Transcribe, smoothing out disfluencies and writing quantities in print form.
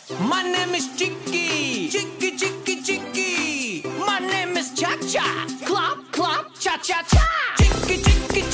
My name is Chicky. Chicky, Chicky, Chicky. My name is Cha Cha. Clop, clop, cha cha cha. Chicky, Chicky,